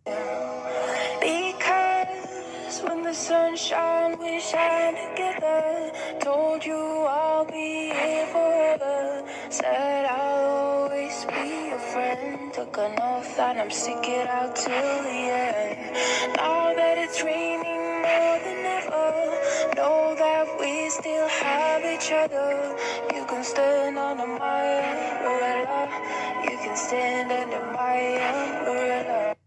Because when the sunshine, we shine together. Told you I'll be here forever. Said I'll always be your friend. Took an oath that I'm stick it out till the end. Now that it's raining more than ever, know that we still have each other. You can stand under my umbrella. You can stand under my umbrella.